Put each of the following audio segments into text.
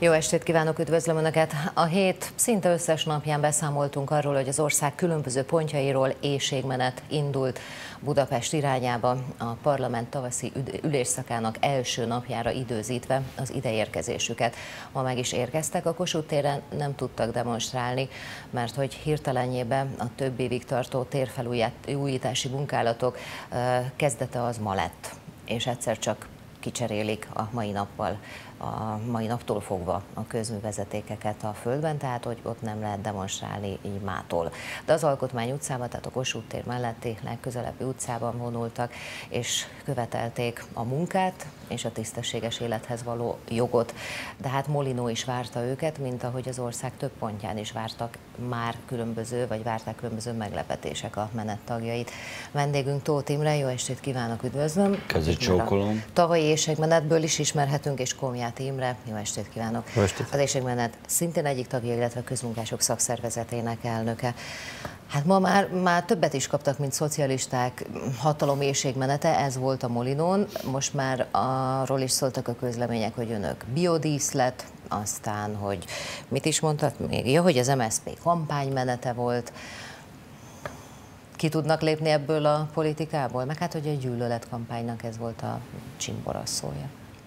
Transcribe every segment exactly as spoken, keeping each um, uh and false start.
Jó estét kívánok, üdvözlöm Önöket! A hét szinte összes napján beszámoltunk arról, hogy az ország különböző pontjairól éhségmenet indult Budapest irányába, a parlament tavaszi ülésszakának első napjára időzítve az ideérkezésüket. Ma meg is érkeztek, a Kossuth téren nem tudtak demonstrálni, mert hogy hirtelenjében a több évig tartó térfelújítási munkálatok kezdete az ma lett, és egyszer csak kicserélik a mai nappal, a mai naptól fogva a közművezetékeket a földben, tehát hogy ott nem lehet demonstrálni így mától. De az Alkotmány utcában, tehát a Kossuth tér melletti legközelebbi utcában vonultak, és követelték a munkát és a tisztességes élethez való jogot. De hát Molinó is várta őket, mint ahogy az ország több pontján is vártak már különböző, vagy várták különböző meglepetések a menet tagjait. Vendégünk Tóth Imre, jó estét kívánok, üdvözlöm! Kezdjük csókolom! Tavalyi éhségmenetből is ismerhetünk, és Komjáti Imre, jó estét kívánok! Jó estét. Az éhségmenet szintén egyik tagja, illetve a Közmunkások Szakszervezetének elnöke. Hát ma már, már többet is kaptak, mint szocialisták, hatalom éhségmenete, ez volt a Molinón. Most már arról is szóltak a közlemények, hogy önök biodíszlet, aztán, hogy mit is mondtak még? Ja, hogy az em es zé pé kampánymenete volt. Ki tudnak lépni ebből a politikából? Meg hát, hogy a gyűlöletkampánynak ez volt a csimboraszója.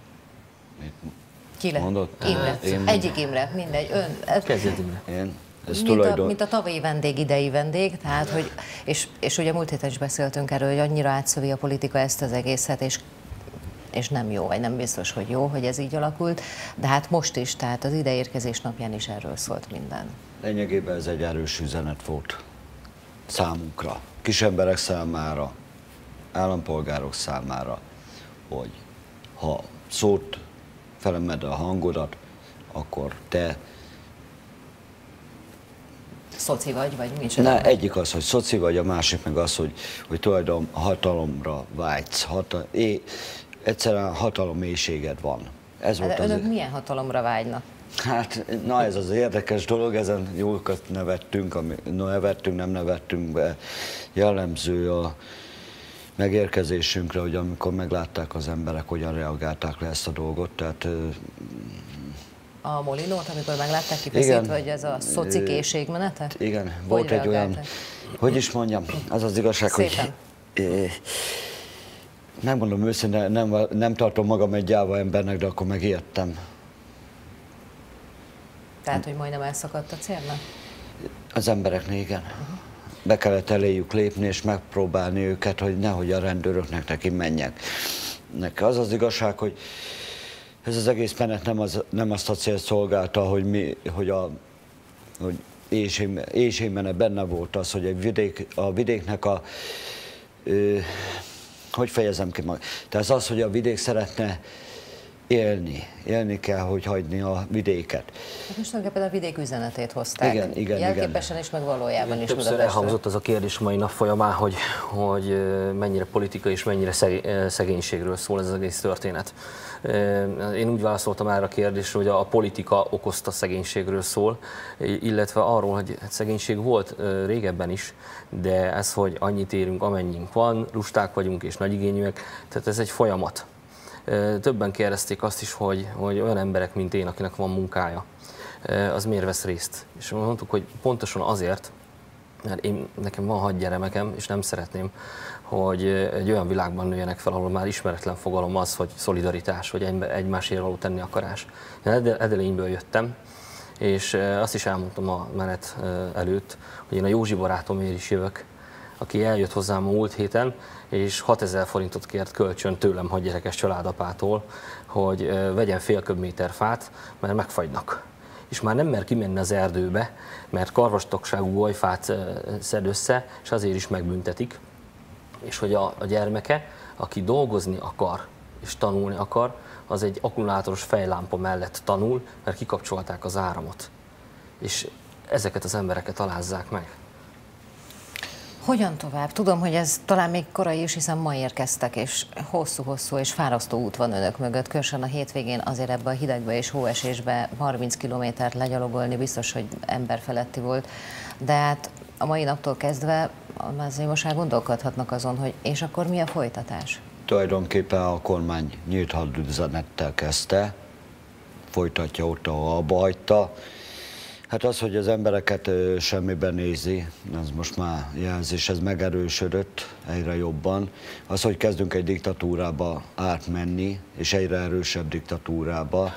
Ki mondott? Imre. Én Egyik Imre, mindegy. Ön. Kezdjed Imre. Én. Ez Mint, tulajdon... a, mint a tavalyi vendég, idei vendég, tehát, hogy, és, és ugye múlt héten is beszéltünk erről, hogy annyira átszövi a politika ezt az egészet, és, és nem jó, vagy nem biztos, hogy jó, hogy ez így alakult, de hát most is, tehát az ideérkezés napján is erről szólt minden. Lényegében ez egy erős üzenet volt számunkra, kisemberek számára, állampolgárok számára, hogy ha szót felemed a hangodat, akkor te Szoci vagy, vagy mi? Ne, egyik az, hogy szoci vagy, a másik meg az, hogy, hogy tulajdon hatalomra vágysz. Hata, é, egyszerűen hataloméhséged van. Ez volt de önök az... milyen hatalomra vágynak? Hát, na ez az érdekes dolog, ezen jókat nevettünk, ami, no, nevettünk, nem nevettünk be. Jellemző a megérkezésünkre, hogy amikor meglátták az emberek, hogyan reagálták le ezt a dolgot, tehát... A Molinót, amikor meglátták kifeszítve, hogy ez a szocik éhségmenete? Igen, volt egy olyan, hogy is mondjam, az az igazság, Szépen. hogy megmondom őszintén, nem, nem tartom magam egy gyáva embernek, de akkor megijedtem. Tehát, hogy majdnem elszakadt a célnak? Az embereknél igen. Uh-huh. Be kellett eléjük lépni és megpróbálni őket, hogy nehogy a rendőröknek neki menjek. Neki az az igazság, hogy ez az egész menet nem, az, nem azt a célt szolgálta, hogy, mi, hogy a hogy éhségmenet benne volt az, hogy egy vidék, a vidéknek a... Ö, hogy fejezem ki mag? Tehát az, hogy a vidék szeretne élni. Élni kell, hogy hagyni a vidéket. Hát most tulajdonképpen a vidék üzenetét hozták. Igen, igen, jelképesen igen. is, meg valójában is. Többször elhangzott az a kérdés mai nap folyamán, hogy, hogy mennyire politika és mennyire szegénységről szól ez az egész történet. Én úgy válaszoltam erre a kérdésre, hogy a politika okozta szegénységről szól, illetve arról, hogy szegénység volt régebben is, de ez, hogy annyit érünk, amennyink van, lusták vagyunk és nagyigényűek, tehát ez egy folyamat. Többen kérdezték azt is, hogy, hogy olyan emberek, mint én, akinek van munkája, az miért vesz részt. És mondtuk, hogy pontosan azért, mert én, nekem van hat gyermekem, és nem szeretném, hogy egy olyan világban nőjenek fel, ahol már ismeretlen fogalom az, hogy szolidaritás, vagy egymásért való tenni akarás. Én Edelényből jöttem, és azt is elmondtam a menet előtt, hogy én a Józsi barátomért is jövök, aki eljött hozzám a múlt héten, és hatezer forintot kért kölcsön tőlem hadgyerekes családapától, hogy vegyen fél köbméter fát, mert megfagynak. És már nem mer kimenni az erdőbe, mert karvastokságú golyfát szed össze, és azért is megbüntetik. És hogy a, a gyermeke, aki dolgozni akar és tanulni akar, az egy akkumulátoros fejlámpa mellett tanul, mert kikapcsolták az áramot. És ezeket az embereket alázzák meg. Hogyan tovább? Tudom, hogy ez talán még korai is, hiszen ma érkeztek, és hosszú-hosszú és fárasztó út van önök mögött. Különösen a hétvégén azért ebbe a hidegbe és hóesésbe harminc kilométert legyalogolni biztos, hogy emberfeletti volt. De hát a mai naptól kezdve azért most már gondolkodhatnak azon, hogy és akkor mi a folytatás? Tulajdonképpen a kormány nyílt hadüzenettel kezdte, folytatja ott, ahol abba hagyta. Hát az, hogy az embereket semmiben nézi, az most már jelzés, ez megerősödött egyre jobban. Az, hogy kezdünk egy diktatúrába átmenni, és egyre erősebb diktatúrába,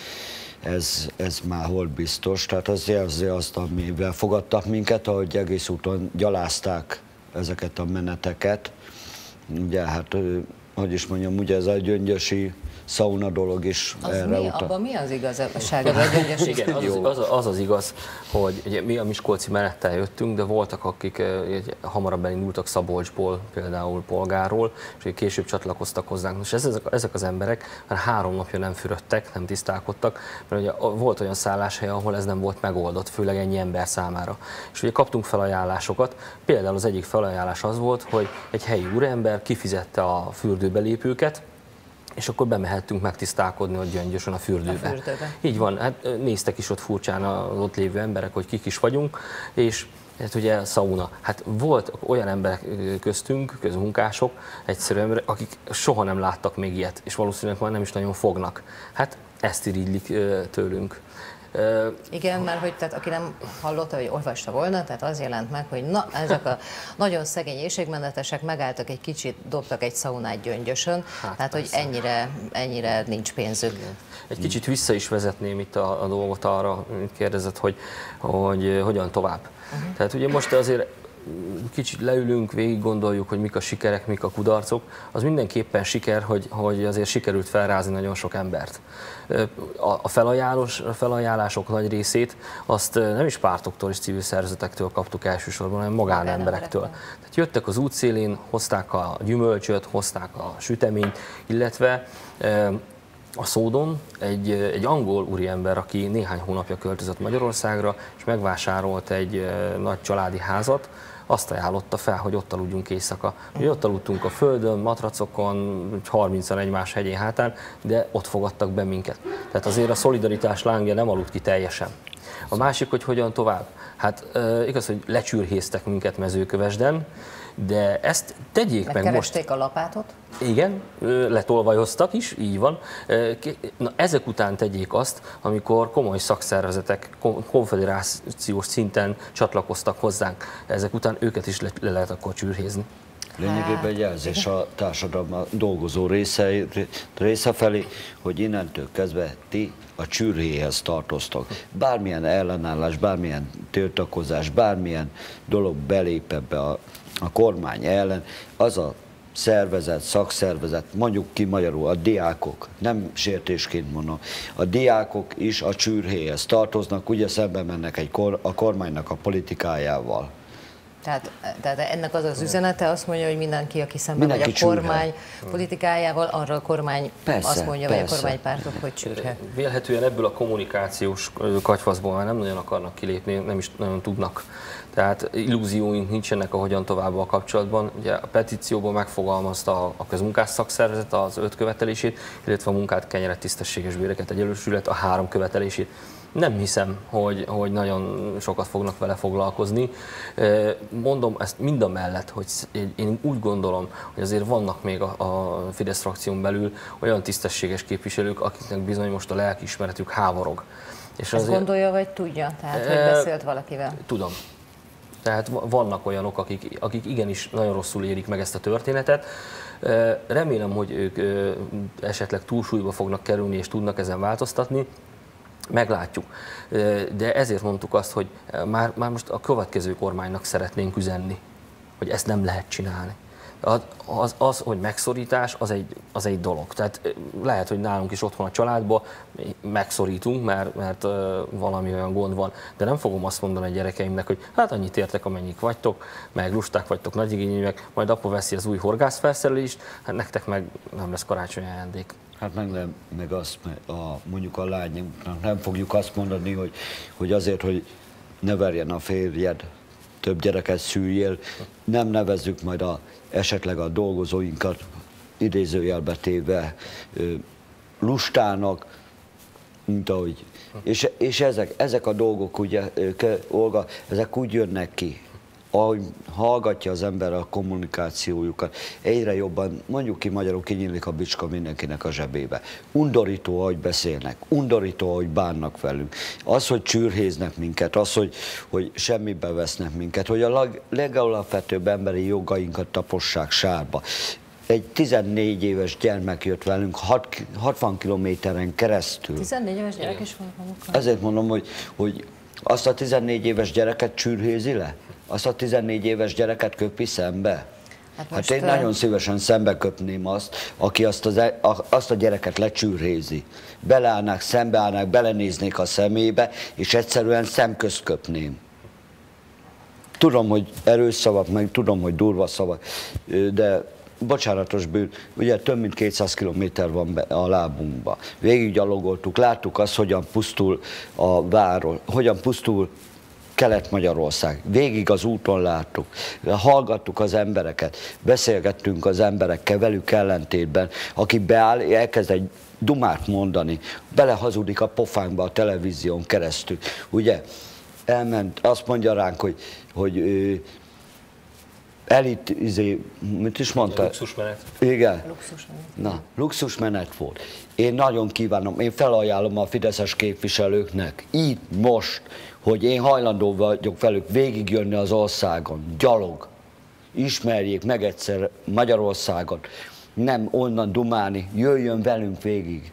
ez, ez már hol biztos. Tehát az jelzi azt, amivel fogadtak minket, ahogy egész úton gyalázták ezeket a meneteket. Ugye, hát, hogy is mondjam, ugye ez a gyöngyösi szauna dolog is az erre mi, utal. abban mi az igazság? Az Igen, az az, az, az az igaz, hogy ugye, mi a miskolci menettel jöttünk, de voltak, akik egy, hamarabb elindultak Szabolcsból, például Polgárról, és később csatlakoztak hozzánk. És ezek, ezek az emberek már három napja nem fürödtek, nem tisztálkodtak, mert ugye volt olyan szálláshely, ahol ez nem volt megoldott, főleg ennyi ember számára. És ugye kaptunk felajánlásokat, például az egyik felajánlás az volt, hogy egy helyi úriember kifizette a fürdőbelépőket, és akkor bemehettünk megtisztálkodni ott Gyöngyösön a fürdőbe. a fürdőbe. Így van, hát néztek is ott furcsán az ott lévő emberek, hogy kik is vagyunk, és hát ugye szauna. Hát volt olyan emberek köztünk, közmunkások, egyszerű emberek, akik soha nem láttak még ilyet, és valószínűleg már nem is nagyon fognak. Hát ezt irigylik tőlünk. Igen, mert hogy tehát, aki nem hallotta, vagy olvasta volna, tehát az jelent meg, hogy na, ezek a nagyon szegény éhségmenetesek megálltak egy kicsit, dobtak egy szaunát Gyöngyösön, hát tehát persze. Hogy ennyire, ennyire nincs pénzük. Igen. Egy kicsit vissza is vezetném itt a, a dolgot arra, amit kérdezett, hogy, hogy hogyan tovább. Uh-huh. Tehát ugye most azért kicsit leülünk, végig gondoljuk, hogy mik a sikerek, mik a kudarcok, az mindenképpen siker, hogy, hogy azért sikerült felrázni nagyon sok embert. A, felajánlós, a felajánlások nagy részét azt nem is pártoktól és civil szervezetektől kaptuk elsősorban, hanem magánemberektől. Tehát jöttek az útszélén, hozták a gyümölcsöt, hozták a süteményt, illetve a Szódon egy, egy angol úriember, aki néhány hónapja költözött Magyarországra, és megvásárolt egy nagy családi házat, azt ajánlotta fel, hogy ott aludjunk éjszaka. Mi ott aludtunk a földön, matracokon, harmincan egymás hegyén hátán, de ott fogadtak be minket. Tehát azért a szolidaritás lángja nem aludt ki teljesen. A másik, hogy hogyan tovább? Hát igaz, hogy lecsürhéztek minket Mezőkövesden, de ezt tegyék meg most. A lapátot? Igen, letolvajoztak is, így van. Na, ezek után tegyék azt, amikor komoly szakszervezetek konfederációs szinten csatlakoztak hozzánk. Ezek után őket is le, le lehet akkor csürhézni. Lényegében egy jelzés a társadalom dolgozó része, része felé, hogy innentől kezdve ti a csürhéhez tartoztok. Bármilyen ellenállás, bármilyen tiltakozás, bármilyen dolog belép ebbe a, a kormány ellen, az a szervezet, szakszervezet, mondjuk ki magyarul, a diákok, nem sértésként mondom, a diákok is a csürhéhez tartoznak, ugye szembe mennek egy kor, a kormánynak a politikájával. Tehát, tehát ennek az az üzenete, azt mondja, hogy mindenki, aki szemben megy a kormány politikájával, arra a kormány persze, azt mondja, persze. Vagy a kormánypártok, hogy csürhe. Vélhetően ebből a kommunikációs katyvaszból már nem nagyon akarnak kilépni, nem is nagyon tudnak. Tehát illúzióink nincsenek a hogyan tovább a kapcsolatban. Ugye a petícióban megfogalmazta a közmunkás szakszervezet az öt követelését, illetve a munkát, kenyeret, tisztességes béreket, egyenlősület a három követelését. Nem hiszem, hogy, hogy nagyon sokat fognak vele foglalkozni. Mondom ezt mind a mellett, hogy én úgy gondolom, hogy azért vannak még a, a Fidesz frakción belül olyan tisztességes képviselők, akiknek bizony most a lelkiismeretük háborog. És ezt azért, gondolja, vagy tudja? Tehát, hogy beszélt valakivel? Tudom. Tehát vannak olyanok, akik, akik igenis nagyon rosszul érik meg ezt a történetet. Remélem, hogy ők esetleg túlsúlyba fognak kerülni és tudnak ezen változtatni. Meglátjuk. De ezért mondtuk azt, hogy már, már most a következő kormánynak szeretnénk üzenni, hogy ezt nem lehet csinálni. Az, az, az hogy megszorítás, az egy, az egy dolog. Tehát lehet, hogy nálunk is otthon a családban megszorítunk, mert, mert uh, valami olyan gond van, de nem fogom azt mondani a gyerekeimnek, hogy hát annyit értek, amennyik vagytok, meg lusták vagytok, nagyigényűek, majd apa veszi az új horgászfelszerelést, hát nektek meg nem lesz karácsonyi ajándék. Hát meg, nem, meg azt, a, mondjuk a lányunknak nem fogjuk azt mondani, hogy, hogy azért, hogy ne verjen a férjed, több gyereket szüljél, nem nevezzük majd a, esetleg a dolgozóinkat idézőjelbe téve lustának, mint ahogy. És, és ezek, ezek a dolgok, ugye, Olga, ezek úgy jönnek ki ahogy hallgatja az ember a kommunikációjukat, egyre jobban, mondjuk ki magyarul, kinyílik a bicska mindenkinek a zsebébe. Undorító, ahogy beszélnek, undorító, ahogy bánnak velünk. Az, hogy csürhéznek minket, az, hogy, hogy semmibe vesznek minket, hogy a legalapvetőbb emberi jogainkat tapossák sárba. Egy tizennégy éves gyermek jött velünk hatvan kilométeren keresztül. tizennégy éves gyerek is van magukkal. Ezért mondom, hogy, hogy azt a tizennégy éves gyereket csürhézi le? Azt a tizennégy éves gyereket köpi szembe? Hát, hát én nagyon szívesen szembe köpném azt, aki azt, az, azt a gyereket lecsürhézi. Beleállnák, szembeállnák, belenéznék a szemébe, és egyszerűen szemközt köpném. Tudom, hogy erős szavak, meg tudom, hogy durva szavak, de bocsánatos bűn, ugye több mint kétszáz kilométer van be a lábunkba. Végig gyalogoltuk, láttuk azt, hogyan pusztul a város, hogyan pusztul Kelet-Magyarország. Végig az úton láttuk, hallgattuk az embereket, beszélgettünk az emberekkel, velük ellentétben, aki beáll, elkezd egy dumát mondani, belehazudik a pofánkba a televízión keresztül. Ugye, elment, azt mondja ránk, hogy, hogy elit, izé, mit is mondta? Luxusmenet. Igen. Luxusmenet. Na, luxusmenet volt. Én nagyon kívánom, én felajánlom a fideszes képviselőknek, így most, hogy én hajlandó vagyok velük végigjönni az országon, gyalog. Ismerjék meg egyszer Magyarországot, nem onnan dumálni, jöjjön velünk végig.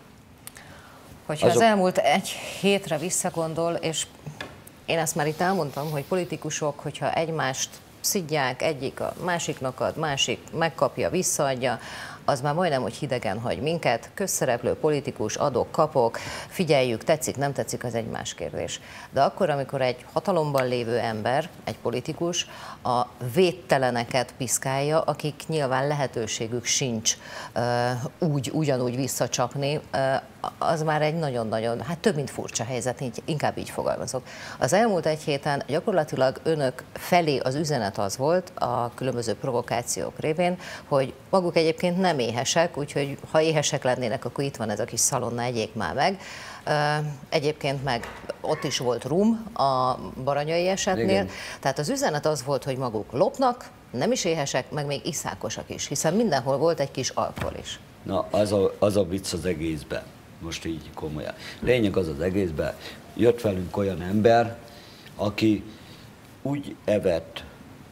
Hogyha Azok... az elmúlt egy hétre visszagondol, és én ezt már itt elmondtam, hogy politikusok, hogyha egymást szidják, egyik a másiknak ad, másik megkapja, visszaadja, az már majdnem, hogy hidegen hagy minket. Közszereplő, politikus, adok, kapok, figyeljük, tetszik, nem tetszik, az egy más kérdés. De akkor, amikor egy hatalomban lévő ember, egy politikus a védteleneket piszkálja, akik nyilván lehetőségük sincs uh, úgy, ugyanúgy visszacsapni, uh, az már egy nagyon-nagyon, hát több mint furcsa helyzet, így, inkább így fogalmazok. Az elmúlt egy héten gyakorlatilag önök felé az üzenet az volt a különböző provokációk révén, hogy maguk egyébként nem éhesek, úgyhogy ha éhesek lennének, akkor itt van ez a kis szalonna, egyék már meg. Egyébként meg ott is volt rum a baranyai esetnél, igen. Tehát az üzenet az volt, hogy maguk lopnak, nem is éhesek, meg még iszákosak is, hiszen mindenhol volt egy kis alkohol is. Na, az a, az a vicc az egészben, most így komolyan. Lényeg az az egészben, jött velünk olyan ember, aki úgy evett,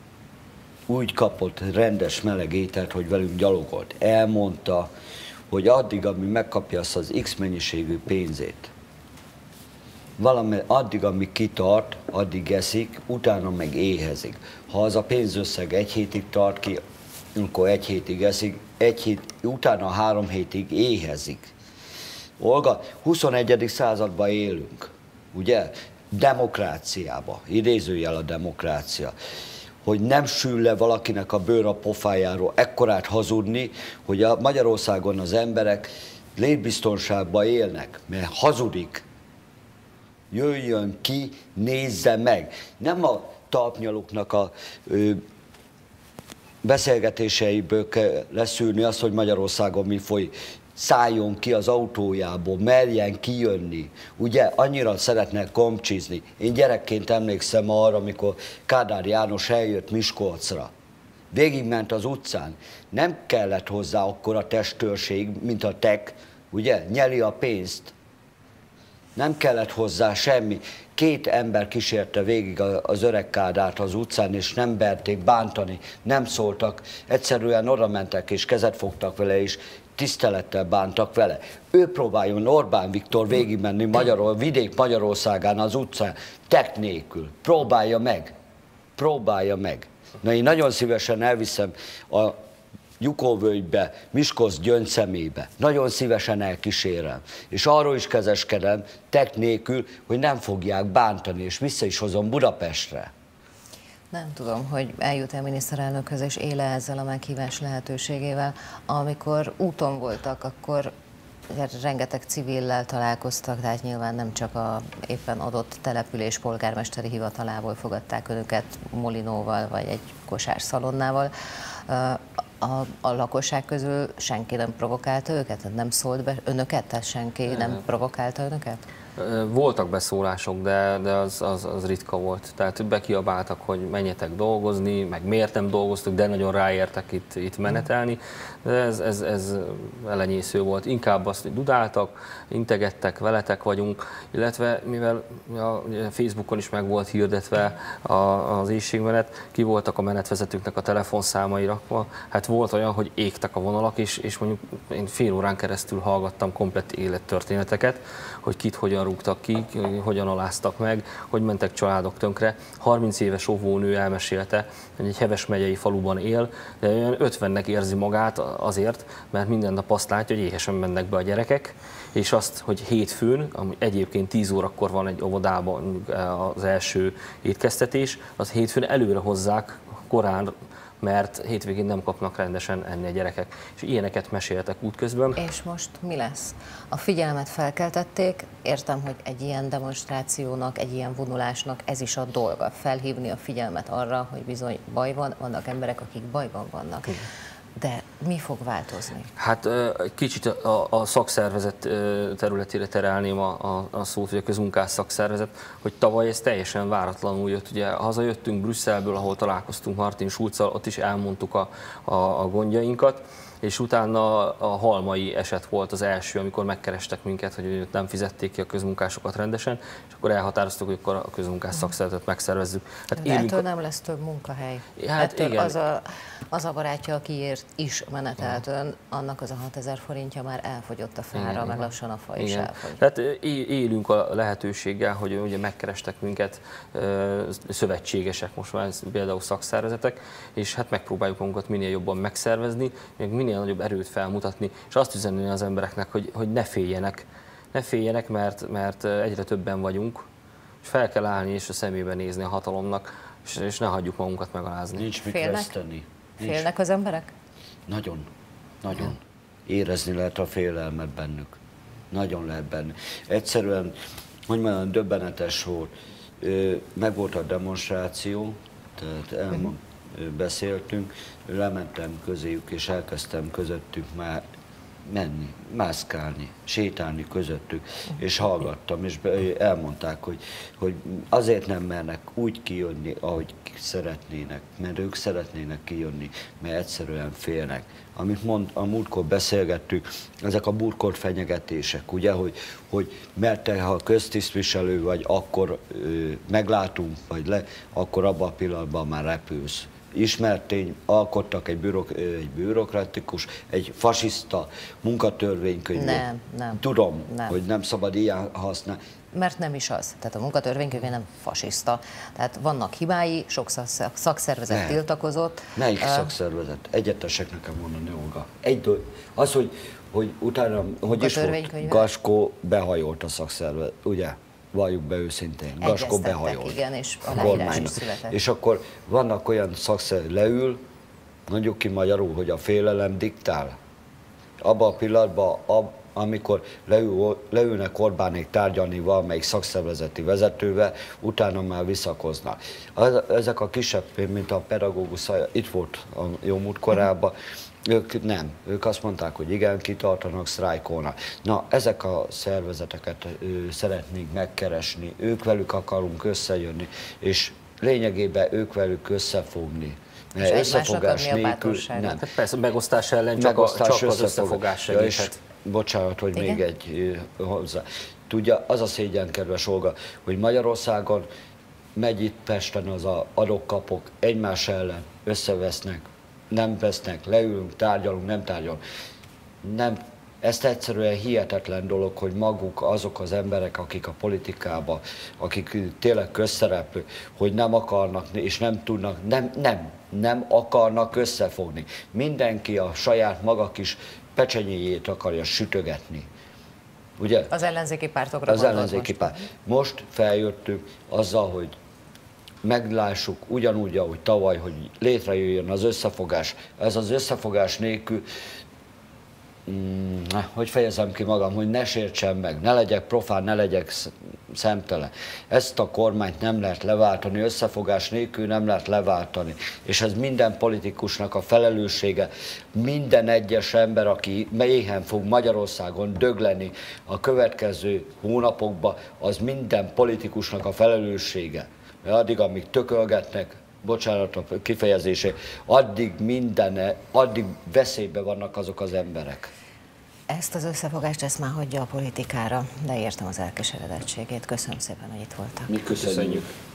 úgy kapott rendes meleg ételt, hogy velünk gyalogolt. Elmondta, hogy addig, amíg megkapja azt az X mennyiségű pénzét, valami, addig, amíg kitart, addig eszik, utána meg éhezik. Ha az a pénzösszeg egy hétig tart ki, akkor egy hétig eszik, egy hét, utána három hétig éhezik. Olga, huszonegyedik században élünk, ugye? Demokráciába, idézőjel a demokrácia. Hogy nem sül le valakinek a bőr a pofájáról, ekkorát hazudni, hogy a Magyarországon az emberek létbiztonságban élnek, mert hazudik. Jöjjön ki, nézze meg. Nem a talpnyaluknak a ö, beszélgetéseiből kell leszűrni azt, hogy Magyarországon mi folyik. Szálljon ki az autójából, merjen kijönni. Ugye, annyira szeretnek komcsizni. Én gyerekként emlékszem arra, amikor Kádár János eljött Miskolcra. Végigment az utcán. Nem kellett hozzá akkora testőrség, mint a tek, ugye? Nyeli a pénzt. Nem kellett hozzá semmi. Két ember kísérte végig az öreg Kádárt az utcán, és nem berték bántani, nem szóltak. Egyszerűen oda mentek, és kezet fogtak vele, és tisztelettel bántak vele. Ő próbáljon Orbán Viktor végigmenni Magyarul, vidék Magyarországán az utcán, tek nélkül. Próbálja meg. Próbálja meg. Na, én nagyon szívesen elviszem a Gyukóvölgybe, Miskolc szemébe. Nagyon szívesen elkísérem. És arról is kezeskedem, tek nélkül, hogy nem fogják bántani, és vissza is hozom Budapestre. Nem tudom, hogy eljut-e a miniszterelnökhöz, és éle ezzel a meghívás lehetőségével. Amikor úton voltak, akkor rengeteg civillel találkoztak, tehát nyilván nem csak a éppen adott település polgármesteri hivatalából fogadták önöket Molinóval, vagy egy kosár szalonnával. A, a lakosság közül senki nem provokálta őket? Nem szólt be önöket? Tehát senki nem provokálta önöket? Voltak beszólások, de, de az, az, az ritka volt. Tehát bekiabáltak, hogy menjetek dolgozni, meg miért nem dolgoztuk, de nagyon ráértek itt, itt menetelni. De ez, ez, ez elenyésző volt. Inkább azt, hogy dudáltak, integettek, veletek vagyunk, illetve mivel a Facebookon is meg volt hirdetve az éhségmenet, ki voltak a menetvezetőknek a telefonszámai rakva. Hát volt olyan, hogy égtek a vonalak, és, és mondjuk én fél órán keresztül hallgattam komplett élettörténeteket, hogy kit hogyan rúgtak ki, hogyan aláztak meg, hogy mentek családok tönkre. harminc éves óvónő elmesélte, hogy egy Heves megyei faluban él, de olyan ötvennek érzi magát azért, mert minden nap azt látja, hogy éhesen mennek be a gyerekek, és azt, hogy hétfőn, ami egyébként tíz órakor van egy óvodában az első étkeztetés, az hétfőn előre hozzák korán, mert hétvégén nem kapnak rendesen enni a gyerekek. És ilyeneket meséltek útközben. És most mi lesz? A figyelmet felkeltették, értem, hogy egy ilyen demonstrációnak, egy ilyen vonulásnak ez is a dolga, felhívni a figyelmet arra, hogy bizony baj van, vannak emberek, akik bajban vannak. De mi fog változni? Hát kicsit a, a szakszervezet területére terelném a, a, a szót, hogy a közmunkás szakszervezet, hogy tavaly ez teljesen váratlanul jött. Ugye hazajöttünk Brüsszelből, ahol találkoztunk Martin Schulzzal, ott is elmondtuk a, a, a gondjainkat, és utána a halmai eset volt az első, amikor megkerestek minket, hogy nem fizették ki a közmunkásokat rendesen, és akkor elhatároztuk, hogy akkor a közmunkás szakszervezetet megszervezzük. Hát de ettől nem lesz több munkahely. Hát ettől igen. Az, a, az a barátja, akiért is menetelt ön, annak az a hatezer forintja már elfogyott a fára, igen, meg lassan a fa is elfogy. Tehát élünk a lehetőséggel, hogy ugye megkerestek minket szövetségesek, most már például szakszervezetek, és hát megpróbáljuk magunkat minél jobban megszervezni, minél nagyobb erőt felmutatni, és azt üzenni az embereknek, hogy, hogy ne féljenek, ne féljenek, mert, mert egyre többen vagyunk, és fel kell állni és a szemébe nézni a hatalomnak, és, és ne hagyjuk magunkat megalázni. Nincs mit veszteni. Félnek az emberek? Nagyon, nagyon. Érezni lehet a félelmet bennük. Nagyon lehet bennük. Egyszerűen, hogy mondjam, döbbenetes volt. Meg volt a demonstráció, tehát elmond, beszéltünk, lementem közéjük, és elkezdtem közöttük már menni, mászkálni, sétálni közöttük, és hallgattam, és elmondták, hogy, hogy azért nem mernek úgy kijönni, ahogy szeretnének, mert ők szeretnének kijönni, mert egyszerűen félnek. Amit mond, a múltkor beszélgettük, ezek a burkolt fenyegetések, ugye, hogy, hogy mert te, ha köztisztviselő vagy, akkor ö, meglátunk, vagy le, akkor abban a pillanatban már repülsz. Ismert tény, alkottak egy, bürok, egy bürokratikus, egy fasiszta munkatörvénykönyvet. Nem, nem. Tudom, nem. hogy nem szabad ilyen használni. Mert nem is az. Tehát a munkatörvénykönyv nem fasiszta. Tehát vannak hibái, sok szakszervezet nem. tiltakozott. Melyik uh, szakszervezet? Egyetesek nekem mondani, Olga. Egy, az, hogy, hogy utána, hogy is volt, Gaskó behajolt a szakszervezet, ugye? Valljuk be őszintén, Gaskó behajolt. Igen, és aláírás is született. És akkor vannak olyan szakszervezet, leül, mondjuk ki magyarul, hogy a félelem diktál. Abban a pillanatban, ab, amikor leül, leülnek Orbánék tárgyalni valamelyik szakszervezeti vezetővel, utána már visszakoznak. Ezek a kisebb, mint a pedagógus, itt volt a jó múlt korában, ők nem. Ők azt mondták, hogy igen, kitartanak, sztrájkolnak. Na, ezek a szervezeteket ő, szeretnénk megkeresni, ők velük akarunk összejönni, és lényegében ők velük összefogni. És összefogás nélkül nem. Hát persze, megosztás ellen csak, megosztás, a, csak az összefogás segíthet. Bocsánat, hogy igen? még egy hozzá. Tudja, az a szégyen, kedves Olga, hogy Magyarországon megy itt Pesten az a adok-kapok, egymás ellen összevesznek, nem vesznek, leülünk, tárgyalunk, nem tárgyalunk. Nem, ezt egyszerűen hihetetlen dolog, hogy maguk azok az emberek, akik a politikában, akik tényleg közszereplők, hogy nem akarnak és nem tudnak, nem, nem, nem akarnak összefogni. Mindenki a saját maga kis pecsenyéjét akarja sütögetni. Ugye? Az ellenzéki pártokra Az ellenzéki párt. Most feljöttünk azzal, hogy meglássuk ugyanúgy, ahogy tavaly, hogy létrejöjjön az összefogás. Ez az összefogás nélkül, mm, hogy fejezem ki magam, hogy ne sértsem meg, ne legyek profán, ne legyek szemtelen. Ezt a kormányt nem lehet leváltani, összefogás nélkül nem lehet leváltani. És ez minden politikusnak a felelőssége. Minden egyes ember, aki éhen fog Magyarországon dögleni a következő hónapokban, az minden politikusnak a felelőssége. Mert addig, amíg tökölgetnek, bocsánat a kifejezésé, addig minden, addig veszélyben vannak azok az emberek. Ezt az összefogást, ezt már hagyja a politikára, de értem az elkeseredettségét. Köszönöm szépen, hogy itt voltak. Mi köszönjük.